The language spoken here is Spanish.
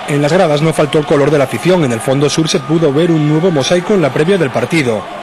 En las gradas no faltó el color de la afición. En el fondo sur se pudo ver un nuevo mosaico en la previa del partido.